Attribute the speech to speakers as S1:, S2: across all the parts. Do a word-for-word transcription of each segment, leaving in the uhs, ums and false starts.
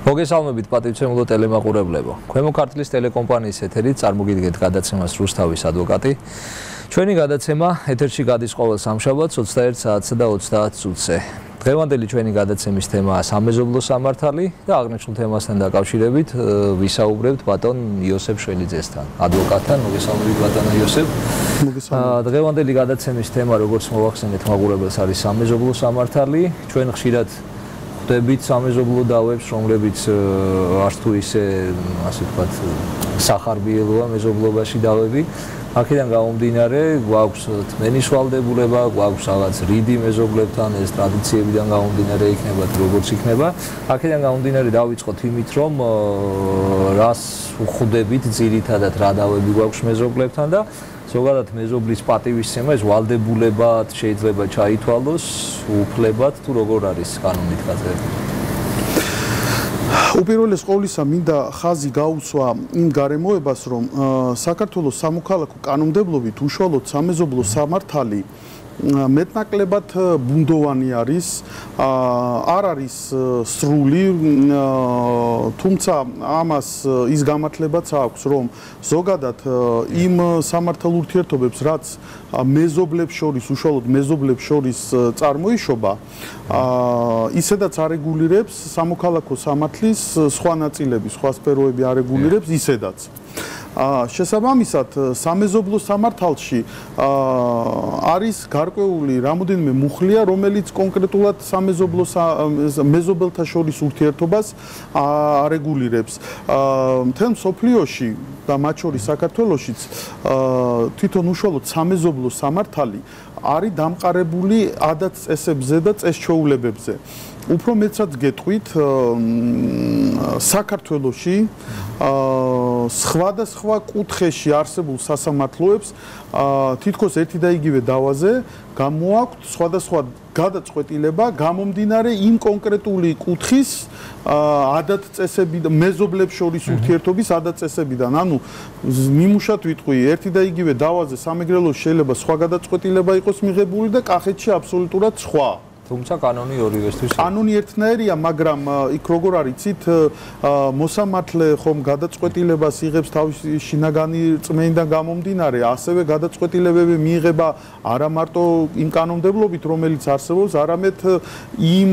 S1: მოგესალმებით პატივცემულო ტელემაყურებლებო. ქვემო ქართლის ტელეკომპანიის ეთერით წარმოგიდგენთ გადაცემას რუსთავის ადვოკატი. ჩვენი გადაცემა ეთერში გადის ყოველ სამშაბათს ოცდაერთ საათსა და ოცდაათ წუთზე. დღევანდელი ჩვენი გადაცემის თემაა სამეზობლო სამართალი და აღნიშნულ თემასთან დაკავშირებით ვისაუბრებთ ბატონ იოსებ შველიძესთან, ადვოკატთან. მოგესალმებით ბატონო იოსებ.
S2: მოგესალმებით.
S1: დღევანდელი გადაცემის თემა, როგორც მოვახსენეთ მაყურებელს, არის სამეზობლო სამართალი. ჩვენ ხშირად ხვდებით სამეზობლო დავებს, რომლებიც არც თუ ისე, ასე ვთქვათ, სახარბიელოა მეზობლობაში დავები. აქედან გამომდინარე, გვაქვს თმენის ვალდებულება, გვაქვს რაღაც რიდი მეზობლებთან, ეს ტრადიციებიდან გამომდინარე იქნება თუ როგორც იქნება. აქედან გამომდინარე დავიწყოთ იმით, რომ რას ვხვდებით ძირითადად რა დავები გვაქვს მეზობლებთან და ზოგადად მეზობლის პატივისცემა, ეს ვალდებულებად შეიძლება ჩაითვალოს, უფლებად თუ როგორ არის კანონით გაწერილი?
S2: უპირველეს ყოვლისა მინდა ხაზი გაუსვა იმ გარემოებას, რომ საქართველოს სამოქალაქო კანონმდებლობით უშუალოდ სამეზობლო სამართალი მეტნაკლებად ბუნდოვანი არის, არ არის სრული, თუმცა ამას ის გამართლებაც აქვს, რომ ზოგადად იმ სამართალ ურთიერთობებს, რაც მეზობლებს შორის, უშუალოდ მეზობლებს შორის წარმოიშობა, ისედაც არეგულირებს სამოქალაქო სამართლის სხვა ნაწილები, სხვა სფეროები არეგულირებს ისედაც. შესაბამისად, სამეზობლო სამართალში არის გარკვეული რამოდენიმე მუხლია, რომელიც კონკრეტულად სამეზობლო მეზობელთა შორის ურთიერთობას არეგულირებს. მთელ მსოფლიოში და მათ შორის საქართველოშიც თვითონ უშუალოდ სამეზობლო სამართალი არის დამყარებული ადათ-წესებზე და წესჩვეულებებზე. უფრო მეცად გეტყვით, საქართველოში სხვადასხვა კუთხეში არსებულ სასამართლოებს თითქოს ერთი და იგივე დავაზე გამოაქვთ სხვადასხვა გადაწყვეტილება გამომდინარე იმ კონკრეტული კუთხის ადათ-წესებიდან, მეზობლებს შორის ურთიერთობის ადათ-წესებიდან. ანუ მიმუშად ვიტყვი, ერთი და იგივე დავაზე სამეგრელოში შეიძლება სხვა გადაწყვეტილება იყოს მიღებული და კახეთში აბსოლუტურად სხვა.
S1: თუმცა კანონი ორივესთვის
S2: კანონი ერთნაირია, მაგრამ იქ როგორ არიცით, მოსამართლე ხომ გადაწყვეტილებას იღებს თავისი შინაგანი რწმენიდან გამომდინარე, ასევე გადაწყვეტილებები მიიღება არა მარტო იმ კანონმდებლობით, რომელიც არსებობს, არამედ იმ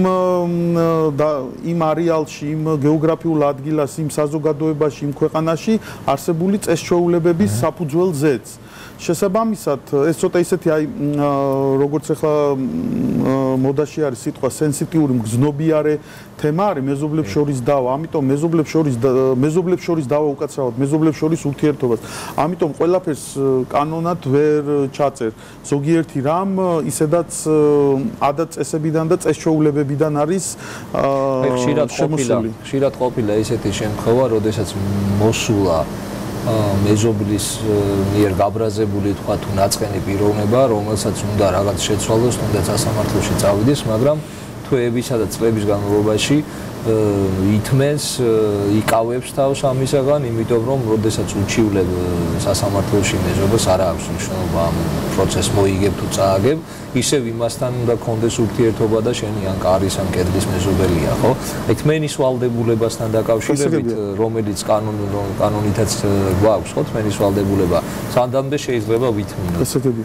S2: იმ არეალში, იმ გეოგრაფიულ ადგილას, იმ საზოგადოებაში, იმ ქვეყანაში არსებული წესჩვეულებების საფუძველზეც. შესაბამისად, ეს ცოტა ისეთი აი როგორც ახლა მოდაში არის სიტყვა სენსიტიური, მგზნობიარე თემა არის მეზობლებს შორის დავა. ამიტომ მეზობლებს შორის მეზობლებს შორის დავა უკაცრავად მეზობლებს შორის ურთიერთობას. ამიტომ ყველაფერს კანონად ვერ ჩაწერ. ზოგიერთი რამ ისედაც ადათ-წესებიდან და წესჩვეულებებიდან არის
S1: შემოსული. ხშირად ყოფილა ისეთი შემთხვევა, როდესაც მოსულა მეზობლის მიერ გაბრაზებული თქვა თუ ნაწყენი პიროვნება, რომელსაც უნდა რაღაც შეცვალოს, თუნდაც სასამართლოში წავიდეს, მაგრამ თვეებისა და წლების განმავლობაში ითმენს, იკავებს თავს ამისაგან, იმიტომ რომ როდესაც უჩივლებ სასამართლოში მეზობელს, არ აქვს მნიშვნელობა ამ პროცესს მოიგებ თუ წააგებ, ისევ იმასთან უნდა კონდეს ურთიერთობა და შენი ან კარის ან კედლის მეზობელია, ხო? თმენის ვალდებულებასთან დაკავშირებით, რომელიც კანონითაც გვაქვს, ხო, თმენის ვალდებულება, სანდამდე შეიძლება ვითმინოთ.
S2: ესეთები.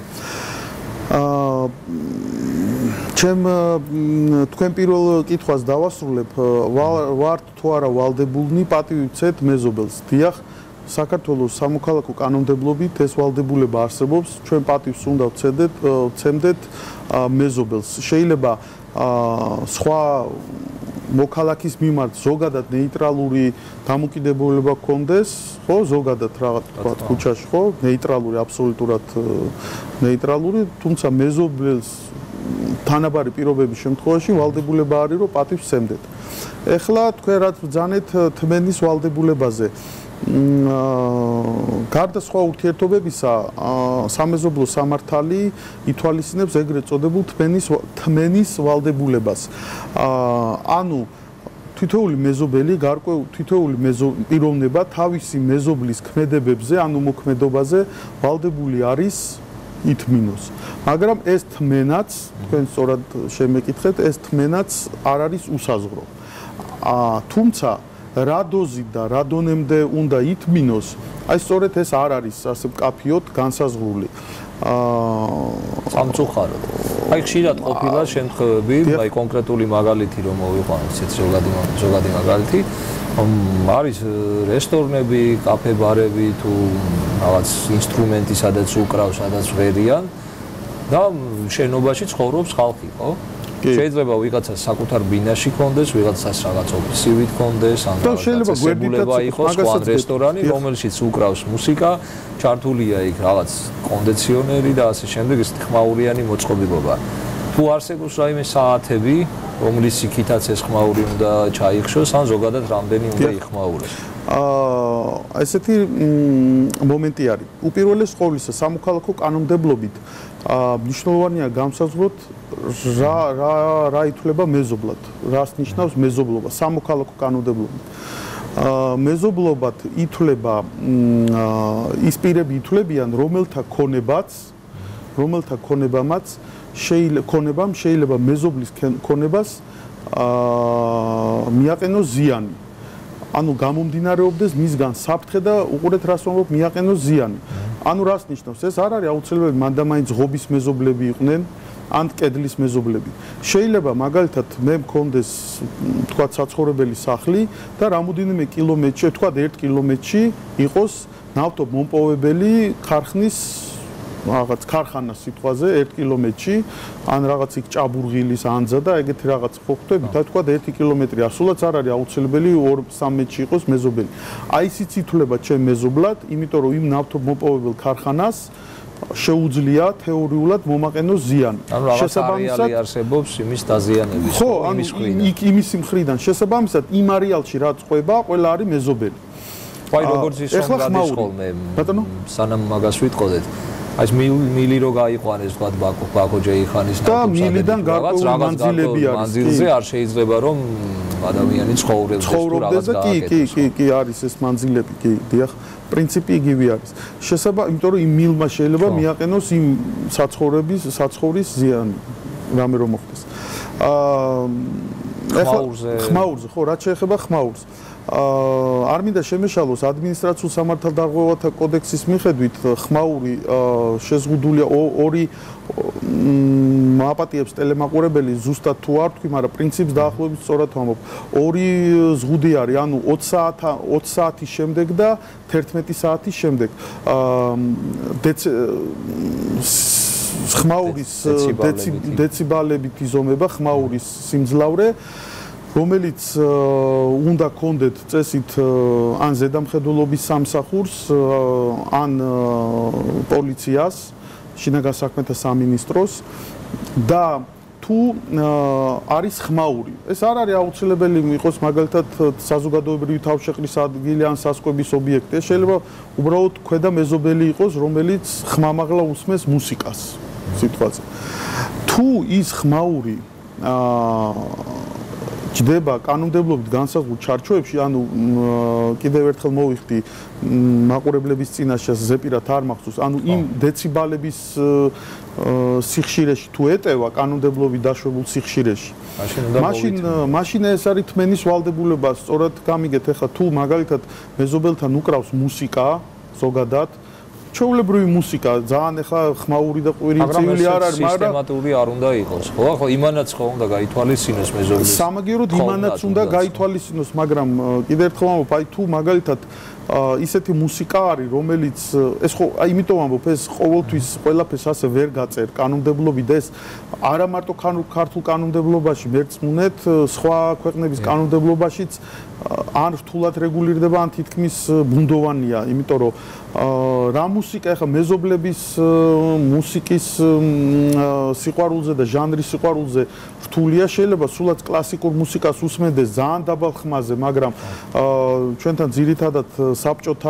S2: ჩემ თქვენ პირველ კითხვას დავასრულებ, ვართ თუ არა ვალდებულნი პატივიცეთ მეზობელს. დიახ, საქართველოს სამოქალაქო კანონმდებლობით ეს ვალდებულება არსებობს, ჩვენ პატივს უნდა ვცემდეთ, ვცემდეთ მეზობელს. შეიძლება სხვა მოქალაქის მიმართ ზოგადად ნეიტრალური დამოკიდებულება გქონდეს, ხო, ზოგადად რაღაც თქვა ქუჩაში, ხო, ნეიტრალური, აბსოლუტურად ნეიტრალური, თუმცა მეზობელს თანაბარი პირობების შემთხვევაში ვალდებულება არის, რომ პატივს ვცემდეთ. ეხლა თქვენ რაც ბრძანეთ თმენის ვალდებულებაზე. გარდა სხვა ურთიერთობებისა, სამეზობლო სამართალი ითვალისწინებს ეგრეთ წოდებულ თმენის თმენის ვალდებულებას. ანუ თითოეული მეზობელი, გარკვეულ თითოეული პიროვნება თავისი მეზობლის ქმედებებზე, ანუ მოქმედობაზე ვალდებული არის ითმინოს. მაგრამ ეს თმენაც, თქვენ სწორად შემეკითხეთ, ეს თმენაც არ არის უსაზღრო. თუმცა რა დოზით და რა დონემდე უნდა ითმინოს, აი სწორედ ეს არ არის ასე მკაფიოდ განსაზღვრული. აა
S1: სამწუხაროდ. აი ხშირად ყოფილა შემთხვევები, აი კონკრეტული მაგალითი რომ მოვიყვანოთ, ეს ზოგადი ზოგადი მაგალითი, არის რესტორნები, კაფე, ბარები თუ რაღაც ინსტრუმენტი, სადაც უკრავს, სადაც ვერიან და შენობაში ცხოვრობს ხალხი, ხო? შეიძლება ვიღაცას საკუთარ ბინაში კონდეს, ვიღაცას რაღაც ოფისივით კონდეს, ან
S2: შეიძლება
S1: გვერდითაც იყოს სხვა რესტორანი, რომელშიც უკრავს მუსიკა, ჩართულია იქ რაღაც კონდიციონერი და ასე შემდეგ, ეს ხმაურიანი მოწყობილობა. თუ არსებობს რაიმე საათები, რომლის იქითაც ეს ხმაური უნდა ჩაიხშოს, ან ზოგადად რამდენი უნდა იხმაუროს.
S2: აა ესეთი მომენტი არის. უპირველეს ყოვლისა, სამოქალაქო კანონმდებლობით აა მნიშვნელოვანია განსაზღვროთ რა რა რა ითვლება მეზობლად, რას ნიშნავს მეზობლობა სამოქალაქო კანონმდებლობით. აა მეზობლობად ითვლება ის პირები ითვლებიან, რომელთა ქონებაც, რომელთა ქონებამაც შეიძლება ქონებამ შეიძლება მეზობლის ქონებას აა მიაყენოს ზიანი. ანუ გამომდინარეობდეს მისგან საფრთხე და უყურეთ რას ვამბობ მიაყენოს ზიანი. ანუ რას ნიშნავს? ეს არ არის აუცილებლად მანდამაინც ღობის მეზობლები იყვნენ, ან კედლის მეზობლები. შეიძლება მაგალითად მე მქონდეს თქვა საცხოვრებელი სახლი და რამოდენიმე კილომეტრში, თქვა ერთ კილომეტრში იყოს ნავთობმომპოვებელი ქარხნის რაღაც ქარხანა სიტყვაზე ერთ კილომეტრში, ან რაღაც იქ ჭაბურღილის ანძა და ეგეთი რაღაც ხო ხვდებით, და თქვა ერთი კილომეტრი ასულაც არ არის აუცილებელი ორ სამ მეტრში იყოს მეზობელი. აი ისიც ითვლება ჩემ მეზობლად, იმიტომ რომ იმ ნავთობმომპოვებელ ქარხანას შეუძლია თეორიულად მომაყენოს ზიანი.
S1: შესაბამისად არსებობს იმის დაზიანების,
S2: ხო, იმის მხრიდან. იქ იმის მხრიდან შესაბამისად იმ არეალში რაც ყვება, ყველა არის მეზობელი.
S1: აი როგორც ის რომ ხოლმე, ბატონო, სანამ მაგას ვიტყოდეთ. აი მილი რო გაიყვანეს თქვა ბაკო ბაკო ჯეიხანის
S2: და მილიდან გარკვეული მანძილები არის.
S1: მანძილზე არ შეიძლება რომ ადამიანი ცხოვრობს ეს თუ რაღაც
S2: და კი კი კი კი არის ეს მანძილები, კი, დიახ. პრინციპი იგივე არის. შესაძლოა, იმიტომ რომ იმ მილმა შეიძლება მიაყენოს იმ საცხოვრების საცხოვრის ზიანი, რამე რომ მოხდეს. აა
S1: ხმაურზე
S2: ხმაურზე, ხო, რაც შეეხება ხმაურს. აა არ მინდა შემეშალოს ადმინისტრაციულ სამართალდარღვევათა კოდექსის მიხედვით ხმაური შეზღუდულია ორი აპატიებს ტელემაყურებელი ზუსტად თუ არ თქვი, მაგრამ პრინციპს დაახლოებით სწორად ვამბობ. ორი ზღუდი არის, ანუ ოცი საათის შემდეგ და თერთმეტი საათის შემდეგ. აა ხმაურის დეციბალებით იზომება ხმაურის სიმძლავრე, რომელიც უნდა კონდეთ წესით ან ზედამხედველობის სამსახურს, ან პოლიციას, შინაგან საქმეთა სამინისტროს და თუ არის ხმაური. ეს არ არის აუცილებელი იყოს მაგალითად საზოგადოებრივი თავშეყრის ადგილი ან სასკვების ობიექტი. ეს შეიძლება უბრალოდ ქვედა მეზობელი იყოს, რომელიც ხმამაღლა უსმენს მუსიკას სიტყვაზე. თუ ის ხმაური აა ჯდება კანონმდებლობით განსაზღვრულ ჩარჩოებში, ანუ კიდევ ერთხელ მოვიხდი მაყურებლების წინაშე ზეპირად არ მახსოვს, ანუ იმ დეციბალების სიხშირეში თუ ეტევა კანონმდებლობით დაშვებულ სიხშირეში. მაშინ მაშინ ეს არის თმენის ვალდებულება, სწორად გამიგეთ ახლა თუ მაგალითად მეზობელთან უკრავს მუსიკა ზოგადად ჩვეულებრივი მუსიკა, ძალიან ახლა ხმაური და ყვირილწივილი არ არის,
S1: მაგრამ სისტემატური არ უნდა იყოს. ხო, ხო, იმანაც ხო უნდა გაითვალისწინოს მეზობლის.
S2: სამაგიეროდ იმანაც უნდა გაითვალისწინოს, მაგრამ კიდევ ერთხელ ვამბობ, აი თუ მაგალითად ისეთი მუსიკა არის, რომელიც ეს ხო, აი იმიტომ ვამბობ, ეს ყოველთვის ყველაფერს ასე ვერ გაწერ კანონმდებლობით და ეს არა მარტო ქართულ კანონმდებლობაში, მერწმუნეთ, სხვა ქვეყნების კანონმდებლობაშიც ან რთულად რეგულირდება, ან თითქმის ბუნდოვანია, იმიტომ რომ რა მუსიკა ახლა მეზობლების მუსიკის სიყვარულზე და ჟანრის სიყვარულზე რთულია, შეიძლება სულაც კლასიკურ მუსიკას უსმენდეს ძალიან დაბალ ხმაზე, მაგრამ ჩვენთან ძირითადად საბჭოთა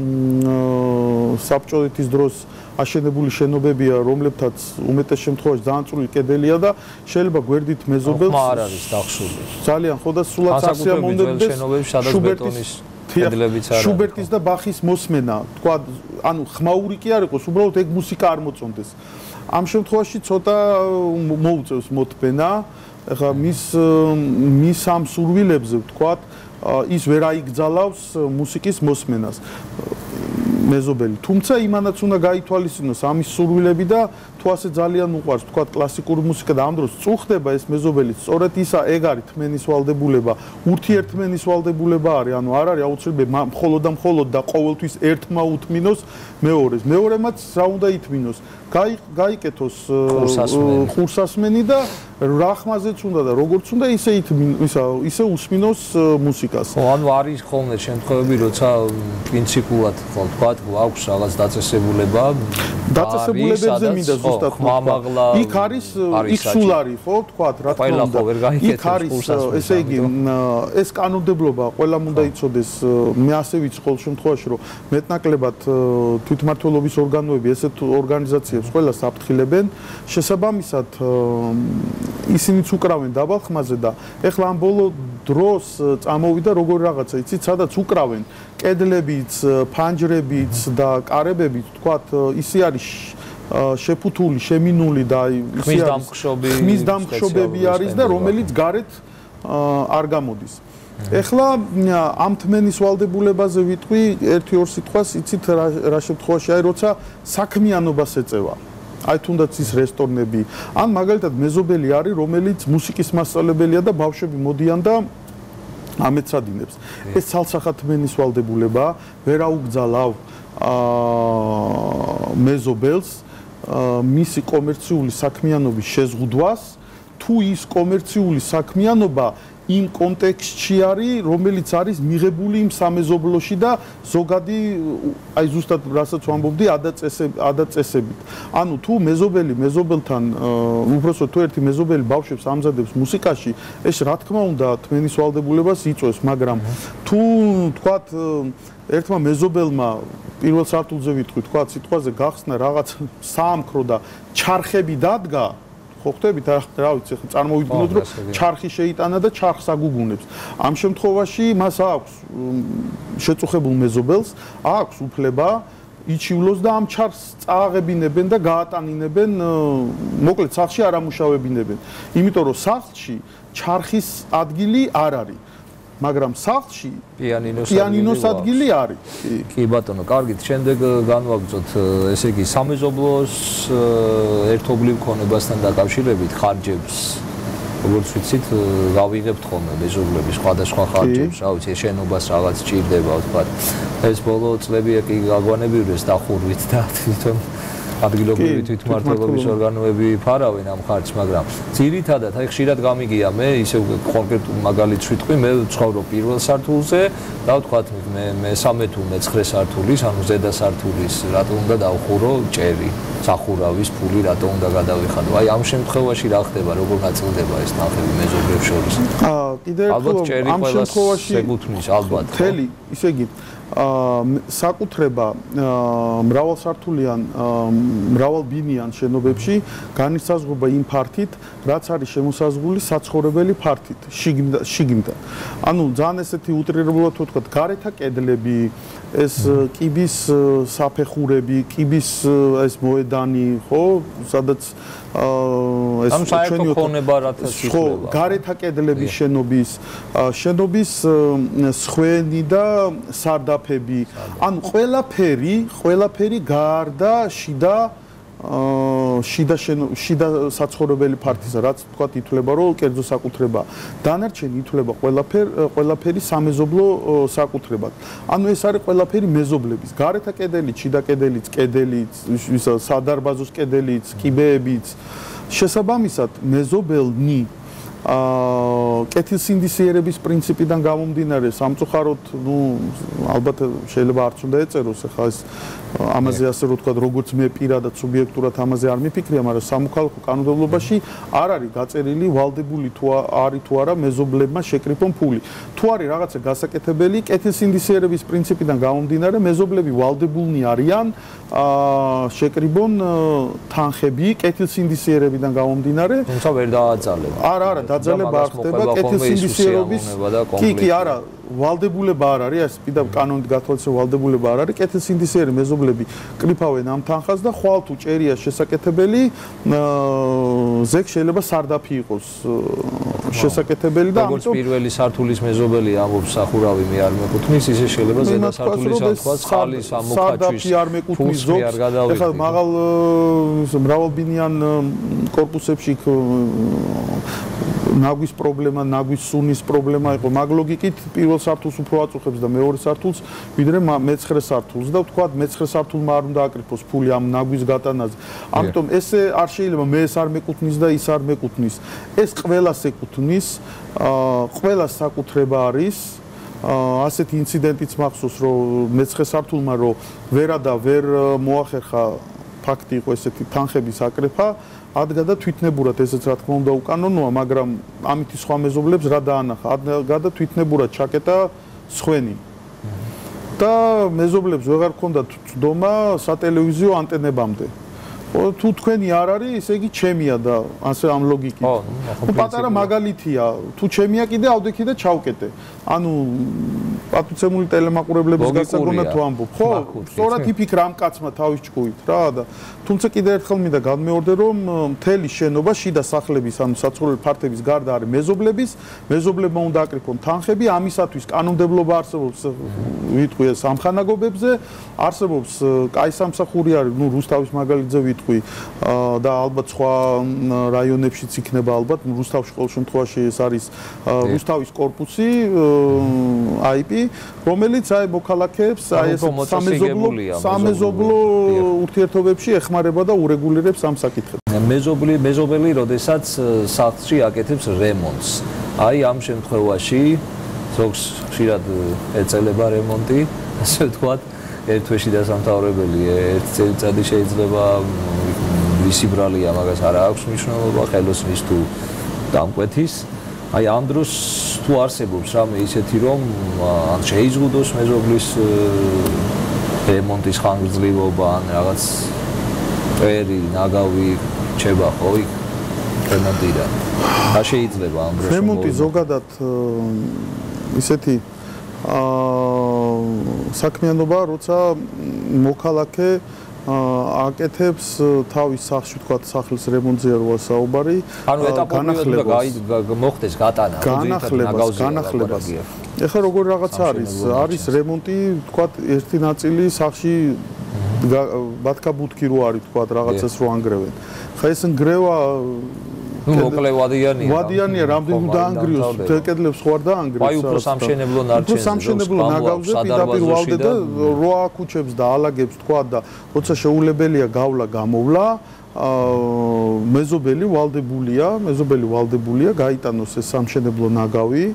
S2: საბჭოეთის დროს აშენებული შენობებია, რომლებთაც უმეტეს შემთხვევაში ძალიან წვრილი კედელია და შეიძლება გვერდით მეზობელს
S1: ხმა არ არის დახსული.
S2: ძალიან ხო და სულაც აქცია მომდევნდეს შუბერტის
S1: კედლებიც არა.
S2: შუბერტის და ბახის მოსმენა, თქვა, ანუ ხმაური კი არ იყოს, უბრალოდ ეგ მუსიკა არ მოწონდეს. ამ შემთხვევაში ცოტა მოუწევს მოთბენა, ეხლა მის მის ამ სურვილებზე ვთქვათ, ის ვერ აიგზალავს მუსიკის მოსმენას. მეზობელი. თუმცა იმანაც უნდა გაითვალისწინოს ამის სურვილები და თუ ასე ძალიან უყვარს თქვა კლასიკური მუსიკა და ამ დროს წუხდება ეს მეზობელი, სწორედ ისა ეგ არის თმენის ვალდებულება, ურთიერთმენის ვალდებულება არის, ანუ არ არის აუცილებელი მხოლოდ და მხოლოდ და ყოველთვის ერთმა უთმინოს მეორეს. მეორემაც რა უნდა ითმინოს? გაიკეთოს ხურსასმენი და რა ხმაზეც უნდა და როგორც უნდა ისე ისა ისე უსმინოს მუსიკას.
S1: ხო, ანუ არის ხოლმე შემთხვევები, როცა პრინციპულად ხო თქვა, აქვს რაღაც დაწესებულება,
S2: დაწესებულებებზე მინდა ზუსტად
S1: ხმამაღლა.
S2: იქ არის, იქ სულ არის, ხო, თქვა, რა თქმა უნდა. იქ არის, ესე იგი, ეს კანონმდებლობა ყველამ უნდა იცოდეს. მე ასე ვიცი ყოველ შემთხვევაში, რომ მეტნაკლებად თვითმმართველობის ორგანოები ესეთ ორგანიზაციებს ყველას აფრთხილებენ. შესაბამისად ისინიც უკრავენ დაბალ ხმაზე და ეხლა ამ ბოლო დროს წამოვიდა როგორ რაღაცა, იცით, სადაც უკრავენ კედლებიც, ფანჯრებიც და კარებებიც, თქვათ, ისე არის შეფუთული, შემინული და
S1: ისე არის
S2: ხმის დამხშობები არის და რომელიც გარეთ არ გამოდის. ეხლა ამ თმენის ვალდებულებაზე ვიტყვი ერთი-ორ სიტყვას, იცით რა შემთხვევაში არის, როცა საქმიანობას ეწევა. აი თუნდაც ის რესტორნები, ან მაგალითად მეზობელი არის, რომელიც მუსიკის მასწავლებელია და ბავშვები მოდიან და ამეცადინებს. ეს ცალსახად თმენის ვალდებულებაა, ვერ აუგზალავ მეზობელს მისი კომერციული საქმიანობის შეზღუდვას, თუ ის კომერციული საქმიანობა იმ კონტექსტში არის, რომელიც არის მიღებული იმ სამეზობლოში და ზოგადი, აი ზუსტად რასაც ვამბობდი, ადაწესებით. ანუ თუ მეზობელი მეზობელთან, უბრალოდ თუ ერთი მეზობელი ბავშვებს ამზადებს მუსიკაში, ეს რა თქმა უნდა თმენის ვალდებულებას იწვევს, მაგრამ თუ თქვათ ერთმა მეზობელმა პირველ სართულზე ვიტყვი, თქვათ სიტყვაზე გახსნა რაღაც საამქრო და ჩარხები დადგა, ხო ხვდებით, რა ვიცი, წარმოვიდგინოთ, რომ ჩარხი შეიტანა და ჩარხს აგუგუნებს. ამ შემთხვევაში მას აქვს შეწუხებულ მეზობელს, აქვს უფლება იჩივლოს და ამ ჩარხს წააღებინებენ და გაატანინებენ, მოკლედ სახლში არ ამუშავებინებენ. იმიტომ რომ სახლში ჩარხის ადგილი არ არის. მაგრამ სახლში პიანინოს ადგილი არის.
S1: კი ბატონო, კარგით, შემდეგ განვაგრძოთ, ესე იგი, სამეზობლოს ერთობლივ ქონებასთან დაკავშირებით ხარჯებს, როგორც ვიცით, გავიღებთ ხოლმე მეზობლები სხვადასხვა ხარჯებს, რა ვიცი, შენობას რაღაც ჭირდება, ვთქვათ. ეს ბოლო წლები კი გაგვანებიურეს დახურვით და თვითონ ადგილობრივი თვითმმართველობის ორგანოები ფარავენ ამ ხარჯს, მაგრამ ძირითადად აი ხშირად გამიგია მე ისე კონკრეტულ მაგალითს ვიტყვი, მე ვცხოვრობ პირველ სართულზე და ვთქვათ მე მესამე თუ მეცხრე სართულის, ანუ ზედა სართულის რატო უნდა დავხურო ჭერი, სახურავის ფული რატო უნდა გადავიხადო. აი ამ შემთხვევაში რა ხდება, როგორ გაწილდება ეს ნახევი მეზობლებს შორის?
S2: აა კიდევ ერთხელ ამ შემთხვევაში
S1: შეგუთმის ალბათ.
S2: მთელი, ისე იგი საკუთრება მრავალსართულიან, მრავალბინიან შენობებში განისაზღვრება იმ ფართით, რაც არის შემოსაზღვრული საცხოვრებელი ფართით, შიგნიდან. ანუ ძალიან ესეთი უტრირებულად ვთქვათ, გარეთა კედლები, ეს კიბის საფეხურები, კიბის ეს მოედანი, ხო, სადაც ეს
S1: ამ საერთო ქონება რათა
S2: შეიძლება. გარეთა კედლების შენობის, შენობის სხვენი და სარდაფები, ანუ ყველაფერი, ყველაფერი გარდა შიდა შიდა შიდა საცხოვრებელი ფართისა, რაც თქვა ითვლება, რომ კერძო საკუთრება. დანარჩენი ითვლება ყველაფერი, ყველაფერი სამეზობლო საკუთრებად. ანუ ეს არის ყველაფერი მეზობლების. გარეთა კედელიც, შიდა კედელიც, კედელიც, ისა სადარბაზოს კედელიც, კიბეებიც. შესაბამისად, მეზობელნი აა კეთილსინდისიერების პრინციპიდან გამომდინარე, სამწუხაროდ, ნუ ალბათ შეიძლება არც უნდა ეწეროს, ახლა ეს ამაზე ასე რომ ვთქვათ, როგორც მე პირადად სუბიექტურად ამაზე არ მიფიქრია, მაგრამ სამოქალაქო კანონმდებლობაში არ არის გაწერილი ვალდებული თუ არის თუ არა მეზობლებმა შეკრიბონ ფული. თუ არის რაღაცა გასაკეთებელი, კეთილსინდისიერების პრინციპიდან გამომდინარე, მეზობლები ვალდებულნი არიან აა შეკრიბონ თანხები კეთილსინდისიერებიდან გამომდინარე,
S1: თუმცა ვერ დააძალება.
S2: არა, არა, დაძალება არ ხდება კეთილსინდისიერობის. კი, კი, არა. ვალდებულება არ არის, ეს პირდაპირ კანონით გათვალისწინებული ვალდებულება არ არის, კეთილსინდისიერი მეზობლები კრიფავენ ამ თანხას და ხვალ თუ წერია შესაკეთებელი, ზეგ შეიძლება სარდაფი იყოს შესაკეთებელი და
S1: ამიტომ პირველი სართულის მეზობელი ამბობს სახურავი მე არ მეკუთვნის, ისე შეიძლება ზედა სართულის ამთქვა ხალის ამ მოხაჩვის
S2: სარდაფი არ მეკუთვნის ზოგს. ეხლა მაღალ მრავალბინიან კორპუსებში ნაგვის პრობლემა, ნაგვის სუნის პრობლემა იყო. მაგ ლოგიკით პირველ სართულს უფრო აწუხებს და მეორე სართულს, ვიდრე მეცხრე სართულს და ვთქვათ, მეცხრე სართულმა არ უნდა აკრიფოს ფული ამ ნაგვის გატანაზე. ამიტომ ესე არ შეიძლება მე ეს არ მეკუთვნის და ის არ მეკუთვნის. ეს ყველას ეკუთვნის, ყველას საკუთრება არის. ასეთი ინციდენტიც მახსოვს, რომ მეცხრე სართულმა რომ ვერა და ვერ მოახერხა ფაქტი იყო ესეთი თანხების აკრეფა. ადგა და თვითნებურად ესეც რა თქმა უნდა უკანონოა, მაგრამ ამითი სხვა მეზობლებს რა დაანახა? ადგა და თვითნებურად ჩაკეტა სხვენი. და მეზობლებს ვეღარ ქონდათ ცდომა სატელევიზიო ანტენებამდე. თუ თქვენი არ არის, ესე იგი ჩემია და ასე ამ ლოგიკით. ხო, პატარა მაგალითია, თუ ჩემია კიდე ავდექი და ჩავკეტე. ანუ პატუცემული ტელემაყურებლების გასაგონად თუ ამბობ, ხო? სწორად იფიქრა ამ კაცმა თავის ჭკუით რა და თუმცა კიდე ერთხელ მინდა გადმეორდე, რომ მთელი შენობა შიდა სახლების, ანუ საცხოვრებელი ფართების გარდა არის მეზობლების, მეზობლებმა უნდა აკრიფონ თანხები, ამისათვის კანონმდებლობა არსებობს, ვიტყვი სამხანაგობებზე, არსებობს კაი სამსახური არის, ნუ რუსთავის მაგალითზე ვიტყვი და ალბათ სხვა რაიონებშიც იქნება ალბათ, რუსთავში ყოველ შემთხვევაში ეს არის რუსთავის კორპუსი აი პი, რომელიც აი მოქალაქეებს აი ეს სამეზობლო სამეზობლო ურთიერთობებში ეხმარება და ურეგულირებს ამ საკითხებს.
S1: მეზობლი მეზობელი, როდესაც სახლში აკეთებს რემონტს. აი ამ შემთხვევაში ზოგს ხშირად ეწელება რემონტი, ასე ვთქვათ, ერთ თვეში დასამთავრებელი, ერთ წელიწადი შეიძლება ვისი ბრალია, მაგას არ აქვს მნიშვნელობა, ხელოსნის თუ დამკვეთის. აი ამ დროს თუ არსებობს რამე ისეთი, რომ ან შეიზღუდოს მეზობლის რემონტის ხანგრძლივობა, ან რაღაც წვერი, ნაგავი რჩება ხო იქ რემონტიდან. რა შეიძლება ამ დროს?
S2: რემონტი ზოგადად ისეთი საქმიანობა, როცა მოქალაქე აკეთებს თავის სახლში, თქვა სახლის რემონტზეა როა საუბარი,
S1: ანუ ეტაპობრივად მოხდეს გატანა,
S2: განახლებას, განახლებას. ეხლა როგორ რაღაც არის, არის რემონტი, თქვა ერთი ნაწილი სახლში ბათქა ბუთქი რო არის, თქვა რაღაცას რო ანგრევენ. ხა ეს ნგრევა
S1: ნუ მოკლე ვადიანია.
S2: ვადიანია, რამდენი დაანგრიოს, კედლებს ხო არ დაანგრიოს.
S1: აი უფრო სამშენებლო ნარჩენზე.
S2: უფრო სამშენებლო ნაგავზე პირდაპირ ვალდე და რო აკუჩებს და ალაგებს თქვა და როცა შეუულებელია გავლა გამოვლა, მეზობელი ვალდებულია, მეზობელი ვალდებულია გაიტანოს ეს სამშენებლო ნაგავი.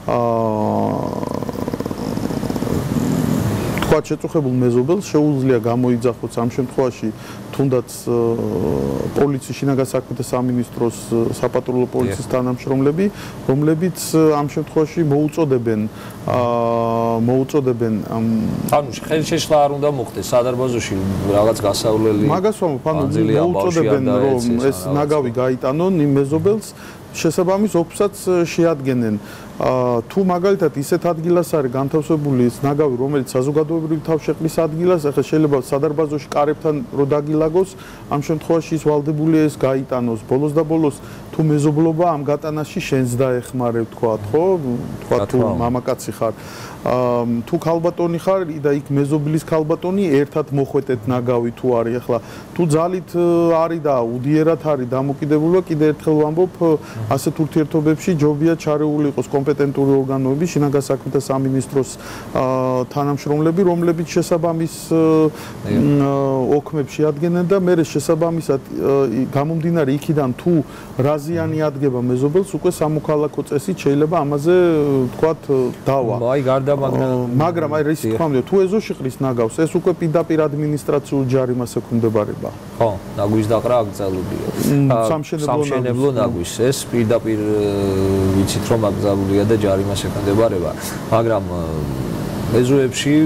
S2: თქვა შეწუხებულ მეზობელს შეუძლია გამოიძახოს ამ შემთხვევაში თუნდაც პოლიციის შინაგან საქმეთა სამინისტროს საპატრულო პოლიციის თანამშრომლები, რომლებიც ამ შემთხვევაში მოუწოდებენ მოუწოდებენ
S1: ანუ ხელშეშლა არ უნდა მოხდეს სადარბაზოში რაღაც გასავლელი
S2: მაგას ვამბობ, ანუ მოუწოდებენ რომ ეს ნაგავი გაიტანონ იმ მეზობელს შესაბამის ოფსაც შეადგენენ. თუ მაგალითად ისეთ ადგილას არის განთავსებული ეს ნაგავი, რომელიც საზოგადოებრივი თავშეყრის ადგილას, ახლა შეიძლება სადარბაზოში კარებთან რო დაგილაგოს, ამ შემთხვევაში ის ვალდებულია ეს გაიტანოს. ბოლოს და ბოლოს თუ მეზობლობა ამ გატანაში შენს დაეხმარებ, თქვათ, ხო? თქვათ თუ მამაკაცი ხარ, თუ ქალბატონი ხარ და იქ მეზობლის ქალბატონი ერთად მოხვეტეთ ნაგავი თუ არის, ახლა თუ ძალით არის და უდიერად არის დამოკიდებულება, კიდე ერთხელ ვამბობ, ასეთ ურთიერთობებში ჯობია ჩარეული იყოს კომპეტენტური ორგანოები, შინაგან საქმეთა სამინისტროს თანამშრომლები, რომლებიც შესაბამის ოქმებს შეადგენენ და მე შესაბამისად გამომდინარე იქიდან თუ რაზიანი ადგება მეზობელს, უკვე სამოქალაქო წესით შეიძლება ამაზე ვთქვათ დავა.
S1: აი გარდა
S2: მაგრამ აი რისი თქვა მე თუ ეზოში ყრის ნაგავს, ეს უკვე პირდაპირ ადმინისტრაციულ ჯარიმას ექვემდებარება.
S1: ხო, ნაგვის დაყრა აკრძალულია. სამშენებლო ნაგვის ეს პირდაპირ ვიცით რომ აკრძალულია და ჯარიმას ექვემდებარება, მაგრამ ეზოებში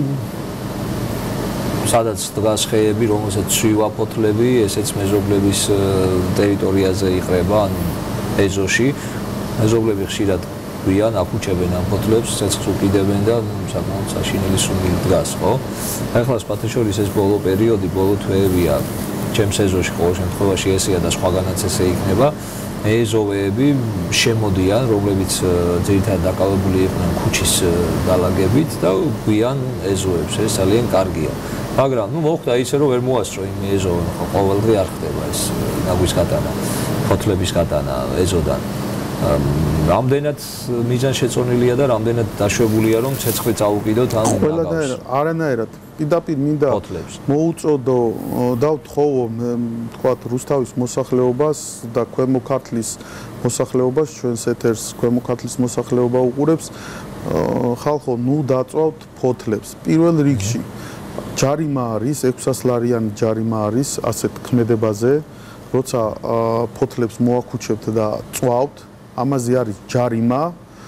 S1: სადაც დგას ხეები, რომელსაც ცვივაფოთლები, ესეც მეზობლების ტერიტორიაზე იყრება, ან ეზოში. მეზობლები ხშირად გვიან აკუჩებენ ამ ფოთლებს, ცეცხლს უკიდებენ და საკმაოდ საშინელი სუნი დგას, ხო? ახლა სპათაშორის ეს ბოლო პერიოდი, ბოლო თვეებია, ჩემ სეზონში ყოველ შემთხვევაში ესეა და სხვაგანაც ესე იქნება. მეზოვეები შემოდიან, რომლებიც ძირითადად დაკავებული იყვნენ ქუჩის დალაგებით და გვიან ეზოებს, ეს ძალიან კარგია. მაგრამ ნუ მოხდა ისე რომ ვერ მოასწრო იმ ეზოვენ, ხო ყოველდღე არ ხდება ეს ნაგვის გატანა, ფოთლების გატანა ეზოდან. რამდენად მიზანშეწონილია და რამდენად დაშვებულია რომ ცეცხლი წაუკიდოთ ან
S2: ყველანაირად არანაირად პირდაპირ მინდა მოუწოდო და ვთხოვო თქვათ რუსთავის მოსახლეობას და ქვემო ქართლის მოსახლეობას ჩვენს ეთერს ქვემო ქართლის მოსახლეობა უყურებს ხალხო ნუ დაწვავთ ფოთლებს პირველ რიგში ჯარიმა არის ექვსასლარიანი ჯარიმა არის ასეთ ქმედებაზე როცა ფოთლებს მოაქუჩებთ და წვავთ ამაზე არის ჯარიმა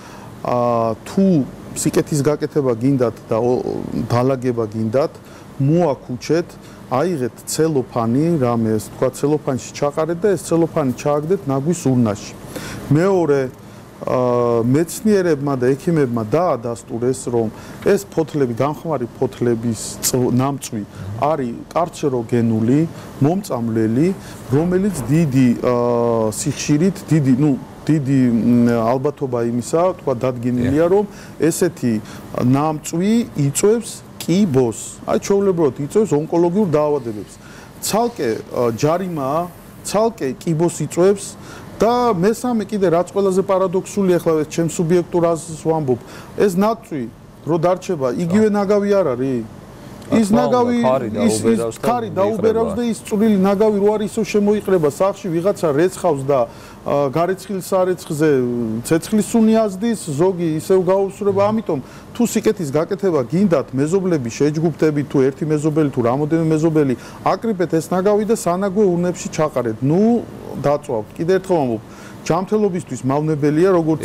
S2: თუ სიკეთის გაკეთება გინდათ და დალაგება გინდათ მოაქუჩეთ აიღეთ ცელოფანი რამე ეს თქვა ცელოფანში ჩაყარეთ და ეს ცელოფანი ჩააგდეთ ნაგვის ურნაში მეორე მეცნიერებმა და ექიმებმა დაადასტურეს რომ ეს ფოთლები გამხმარი ფოთლების ნამწვი არის კარცეროგენული მომწამლელი რომელიც დიდი სიხშირით დიდი ნუ დიდი ალბათობა იმისა, თქვა დადგენილია, რომ ესეთი ნამწვი იწვევს კიბოს. აი ჩვეულებრივად იწვევს ონკოლოგიურ დაავადებებს. ცალკე ჯარიმაა, ცალკე კიბოს იწვევს და მესამე კიდე რაც ყველაზე პარადოქსული ახლა ეს ჩემ სუბიექტურ აზრს ვამბობ, ეს ნამწვი რო დარჩება, იგივე ნაგავი არ არის? ის ნაგავი ის ქარი დაუბერავს და ის წვრილი ნაგავი რო არის ისო შემოიყრება სახში ვიღაცა რეცხავს და გარეცხილ სარეცხზე ცეცხლის სუნი აზდის ზოგი ისევ გაუსწრება ამიტომ თუ სიკეთის გაკეთება გინდათ მეზობლები შეჯგუფდებით თუ ერთი მეზობელი თუ რამოდენიმე მეზობელი აკრიფეთ ეს ნაგავი და სანაგვე ურნებში ჩაყარეთ ნუ დაწვავთ კიდე ერთხელ ვამბობ ჯანმრთელობისთვის მავნებელია როგორც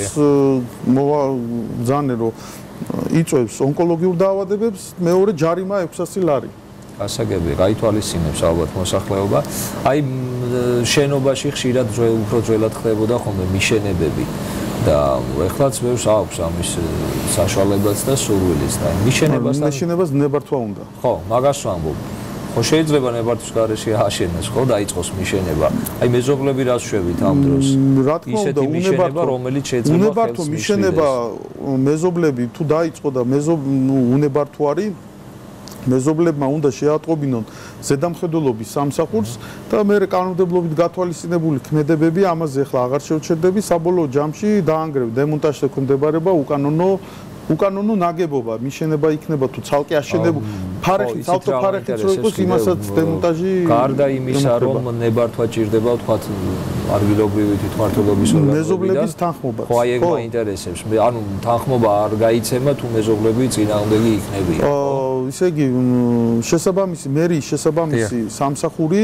S2: მოვაძანე რომ იწვევს ონკოლოგიურ დაავადებებს მეორე ჯარიმა ექვსასი ლარი
S1: გასაგებია გაითვალისწინებს ალბათ მოსახლეობა აი შენობაში ხშირად უფრო ძველად ხდებოდა ხოლმე მიშენებები და ეხლაც ბევრს აქვს ამის საშუალებაც და სურვილიც და მიშენებასთან
S2: მიშენებას ნებართვა უნდა
S1: ხო მაგას ვამბობ ხო შეიძლება ნებართვის გარეშე ააშენოს ხო დაიწყოს მიშენება აი მეზობლები რას შვებით ამ დროს
S2: რა თქმა უნდა
S1: უნებართვა რომელიც შეიძლება
S2: უნებართვა მიშენება მეზობლები თუ დაიწყო და მეზობ უნებართვა არის მეზობლებმა უნდა შეატყობინონ ზედამხედველობის სამსახურს და მე კანონმდებლობით გათვალისწინებული ქმედებები ამაზე ახლა აღარ შევჩერდები საბოლოო ჯამში დაანგრევ დემონტაჟზე ქონდებარება უკანონო უკანონო ნაგებობა მიშენება იქნება თუ ცალკე აშენებულ ფარეხით ავტოფარეხით რო იყოს იმასაც დემონტაჟი
S1: გარდა იმისა რომ ნებართვა ჭირდება ვთქვათ ადგილობრივი თვითმმართველობის ორგანოებიდან
S2: მეზობლების თანხმობა
S1: ხო აი ეგ მაინტერესებს ანუ თანხმობა არ გაიცემა თუ მეზობლები წინააღმდეგი იქნებიან
S2: ისე იგი შესაბამისი მერის შესაბამისი სამსახური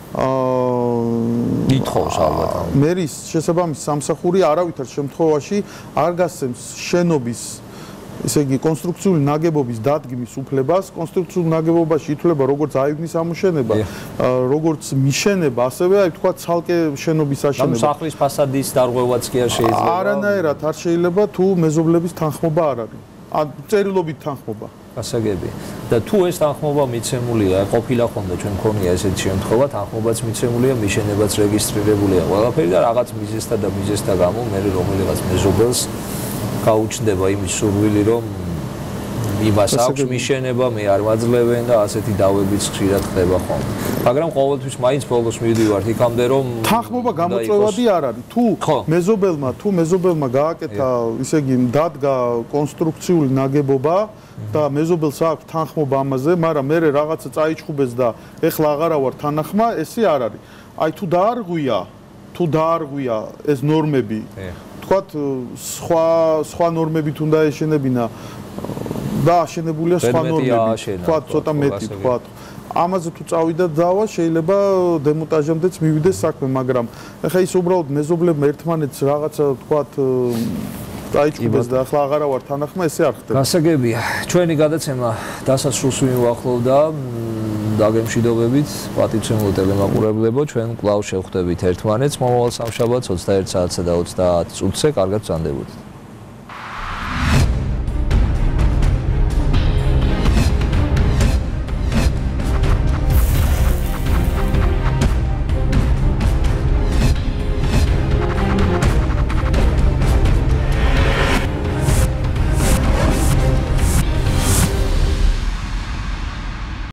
S1: ითხოვს ალბათ
S2: მერის შესაბამისი სამსახური არავითარ შემთხვევაში არ გასცემს შენობის ესე იგი კონსტრუქციული ნაგებობის დადგმის უფლებას კონსტრუქციულ ნაგებობაში ითვლება როგორც აივნის ამოშენება როგორც მიშენება ასევე აი თქვა ცალკე შენობის აშენება
S1: ამ სახლის ფასადის დარღვევაც კი არ შეიძლება
S2: არანაირად არ შეიძლება თუ მეზობლების თანხმობა არ არის ან წერილობით თანხმობა
S1: გასაგებია და თუ ეს თანხმობა მიცემულია ყოფილა ხოლმე ჩვენ მქონია ესეთი შემთხვევა თანხმობაც მიცემულია მიშენებაც რეგისტრირებულია ყველაფერი და რაღაც მიზეზთა და მიზეზთა გამო მე რომელიღაც მეზობელს გაუჩნდება იმის სურვილი რომ იმას აქვს მიშენება მე არ ვაძლევენ და ასეთი დავებიც ხშირად ხდება ხოლმე მაგრამ ყოველთვის მაინც ბოლოს მივდივართ იქამდე რომ
S2: თანხმობა გამოწვევადი არ არის თუ მეზობელმა თუ მეზობელმა გააკეთა ისე იგი დადგა კონსტრუქციული ნაგებობა და მეზობელს აქვს თანხმობა ამაზე მაგრამ მე რაღაცა წაიჩხუბეს და ეხლა აღარა ვარ თანახმა ესე არ არის აი თუ დაარღვია თუ დაარღვია ეს ნორმები თქვათ სხვა სხვა ნორმებით უნდა ეშენებინა და აშენებულია სხვა ნორმები თქვათ ცოტა მეტი თქვათ ამაზე თუ წავიდა დავა შეიძლება დემონტაჟამდეც მივიდეს საქმე მაგრამ ეხლა ის უბრალოდ მეზობლებმა ერთმანეთს რაღაცა თქვათ დაიჭუბეს და ახლა აღარა ვარ თანახმა ესე არ ხდება
S1: გასაგებია ჩვენი გადაცემა დასასრულს ვიმოვახლოვდა დაგემშვიდობებით პატივცემულო ტელემაყურებლებო ჩვენ კვლავ შევხვდებით ერთმანეთს მომავალ სამშაბათს ოცდაერთ საათსა და ოცდაათ წუთზე კარგად ვსანდებოდით